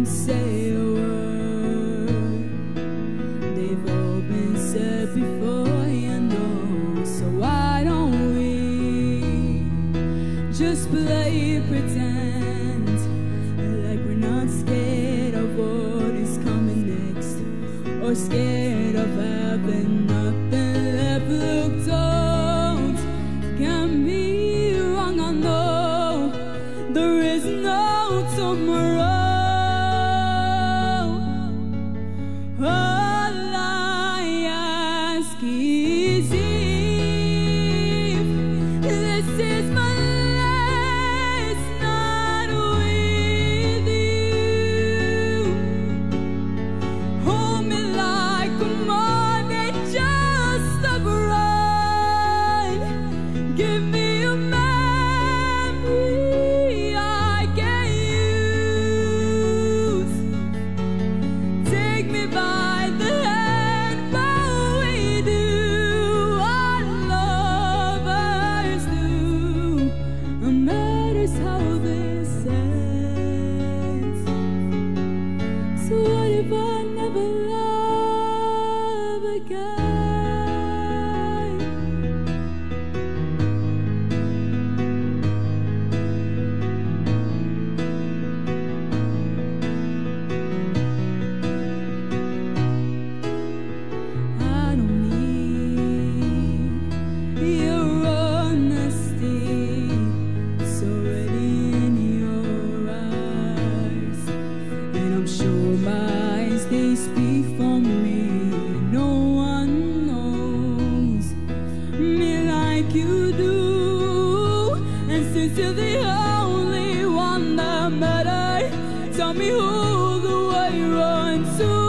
say a word. They've all been said before, you know. So why don't we just play pretend, like we're not scared of what is coming next, or scared of having nothing left. Look, don't get me wrong, I know there is no tomorrow. All I ask is if this is my last night with you, hold me like more than just a bride. Give me a memory I can use. Take me by the hand, but we do what lovers do. No matters how this ends. So what if I never love again? I don't need your honesty. It's already in your eyes, and I'm sure my eyes, they speak for me. No one knows me like you do, and since you're the only one that matters, tell me who the way runs to.